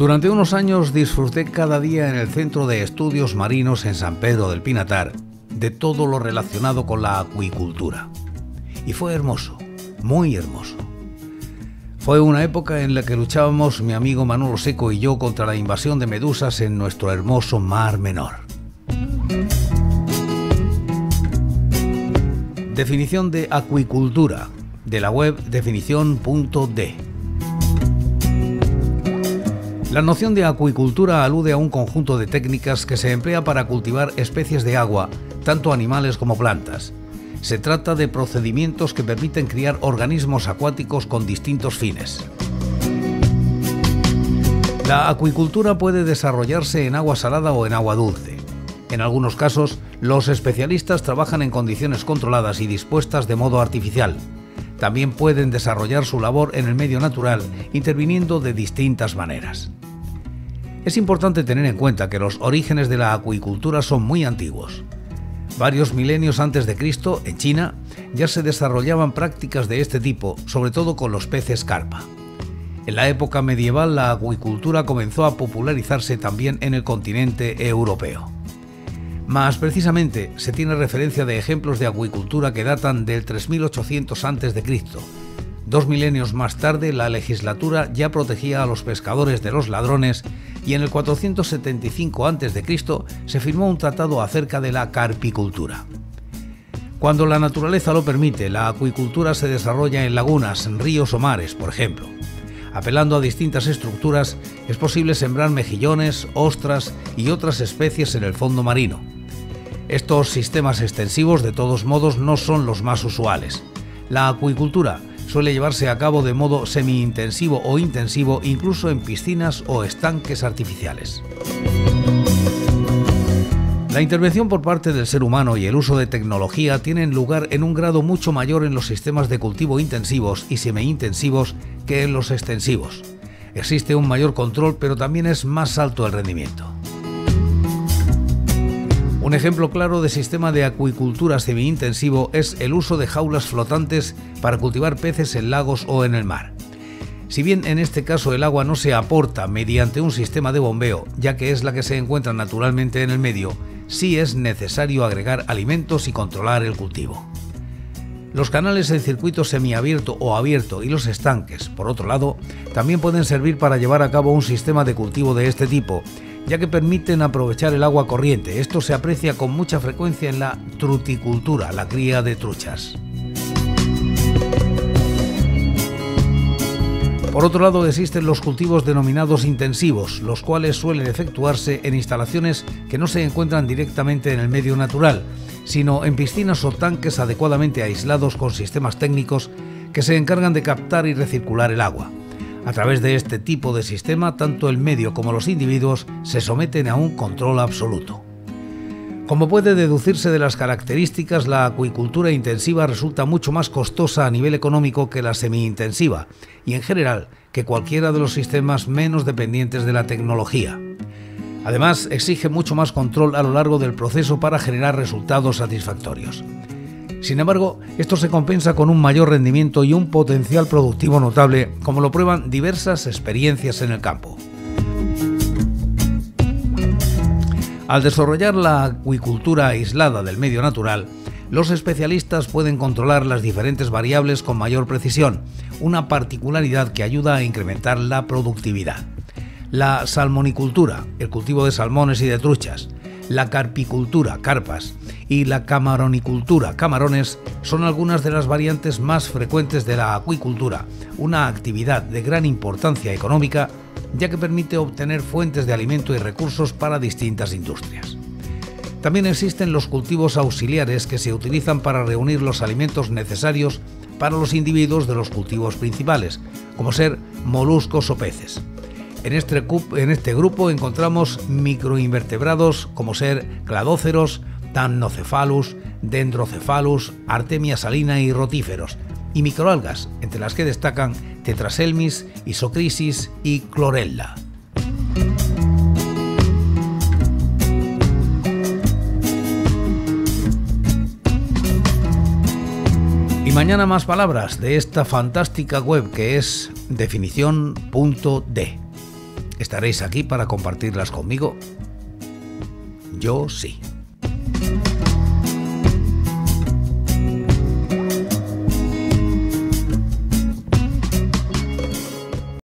Durante unos años disfruté cada día en el Centro de Estudios Marinos en San Pedro del Pinatar de todo lo relacionado con la acuicultura. Y fue hermoso, muy hermoso. Fue una época en la que luchábamos mi amigo Manolo Seco y yo contra la invasión de medusas en nuestro hermoso Mar Menor. Definición de acuicultura, de la web definición.de. La noción de acuicultura alude a un conjunto de técnicas que se emplea para cultivar especies de agua, tanto animales como plantas. Se trata de procedimientos que permiten criar organismos acuáticos con distintos fines. La acuicultura puede desarrollarse en agua salada o en agua dulce. En algunos casos, los especialistas trabajan en condiciones controladas y dispuestas de modo artificial. También pueden desarrollar su labor en el medio natural, interviniendo de distintas maneras. Es importante tener en cuenta que los orígenes de la acuicultura son muy antiguos. Varios milenios antes de Cristo, en China, ya se desarrollaban prácticas de este tipo, sobre todo con los peces carpa. En la época medieval, la acuicultura comenzó a popularizarse también en el continente europeo. Más precisamente, se tiene referencia de ejemplos de acuicultura que datan del 3800 a.C. 2 milenios más tarde, la legislatura ya protegía a los pescadores de los ladrones y en el 475 a.C. se firmó un tratado acerca de la carpicultura. Cuando la naturaleza lo permite, la acuicultura se desarrolla en lagunas, en ríos o mares, por ejemplo. Apelando a distintas estructuras, es posible sembrar mejillones, ostras y otras especies en el fondo marino. Estos sistemas extensivos, de todos modos, no son los más usuales. La acuicultura suele llevarse a cabo de modo semi-intensivo o intensivo, incluso en piscinas o estanques artificiales. La intervención por parte del ser humano y el uso de tecnología tienen lugar en un grado mucho mayor en los sistemas de cultivo intensivos y semi-intensivos que en los extensivos. Existe un mayor control, pero también es más alto el rendimiento. Un ejemplo claro de sistema de acuicultura semi-intensivo es el uso de jaulas flotantes para cultivar peces en lagos o en el mar. Si bien en este caso el agua no se aporta mediante un sistema de bombeo, ya que es la que se encuentra naturalmente en el medio, sí es necesario agregar alimentos y controlar el cultivo. Los canales en circuito semiabierto o abierto y los estanques, por otro lado, también pueden servir para llevar a cabo un sistema de cultivo de este tipo, ya que permiten aprovechar el agua corriente. Esto se aprecia con mucha frecuencia en la truticultura, la cría de truchas. Por otro lado, existen los cultivos denominados intensivos, los cuales suelen efectuarse en instalaciones que no se encuentran directamente en el medio natural, sino en piscinas o tanques adecuadamente aislados con sistemas técnicos que se encargan de captar y recircular el agua. A través de este tipo de sistema, tanto el medio como los individuos se someten a un control absoluto. Como puede deducirse de las características, la acuicultura intensiva resulta mucho más costosa a nivel económico que la semi-intensiva y, en general, que cualquiera de los sistemas menos dependientes de la tecnología. Además, exige mucho más control a lo largo del proceso para generar resultados satisfactorios. Sin embargo, esto se compensa con un mayor rendimiento y un potencial productivo notable, como lo prueban diversas experiencias en el campo. Al desarrollar la acuicultura aislada del medio natural, los especialistas pueden controlar las diferentes variables con mayor precisión, una particularidad que ayuda a incrementar la productividad. La salmonicultura, el cultivo de salmones y de truchas, la carpicultura, carpas, y la camaronicultura, camarones, son algunas de las variantes más frecuentes de la acuicultura, una actividad de gran importancia económica, ya que permite obtener fuentes de alimento y recursos para distintas industrias. También existen los cultivos auxiliares que se utilizan para reunir los alimentos necesarios para los individuos de los cultivos principales, como ser moluscos o peces. En este grupo encontramos microinvertebrados como ser cladóceros, Thamnocephalus, Dendrocephalus, Artemia salina y rotíferos, y microalgas, entre las que destacan Tetraselmis, Isocrisis y Chlorella. Y mañana más palabras de esta fantástica web que es definición.de. ¿Estaréis aquí para compartirlas conmigo? Yo sí.